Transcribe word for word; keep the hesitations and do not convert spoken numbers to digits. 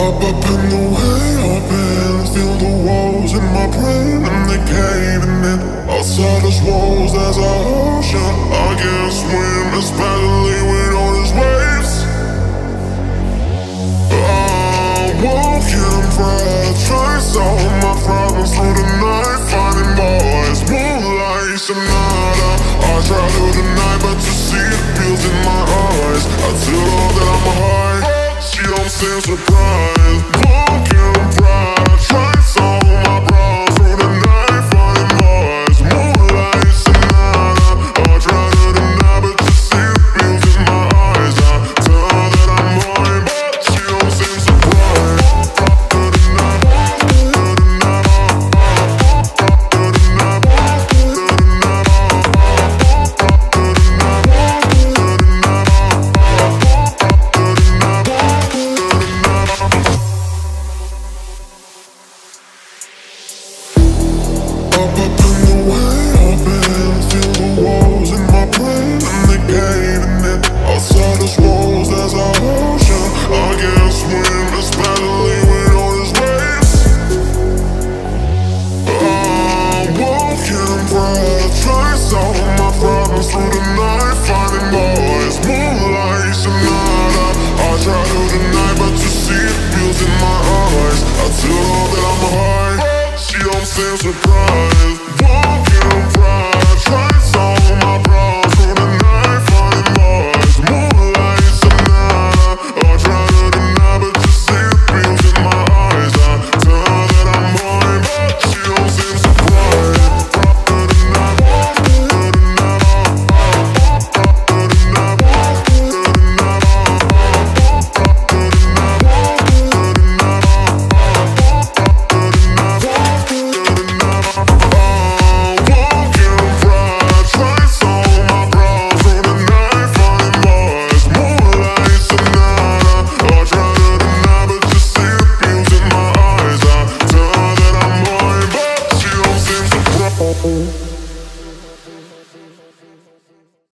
Up, up in the way I've been. Feel the walls in my brain and they caving in. Outside those walls there's a ocean. I can't swim, especially with all these waves. I'm walking bright, trying to solve my problems through the night, finding boys, moonlight, sonata. I try to deny, but you see it feels in my eyes. I tell her that I'm high, she don't seem surprised. Walking bright, I try to solve my problems through the night, finding boys, moonlight, sonata. I try to deny, but you see it feels in my eyes. I tell her that I'm high, but she don't seem surprised. Surprise.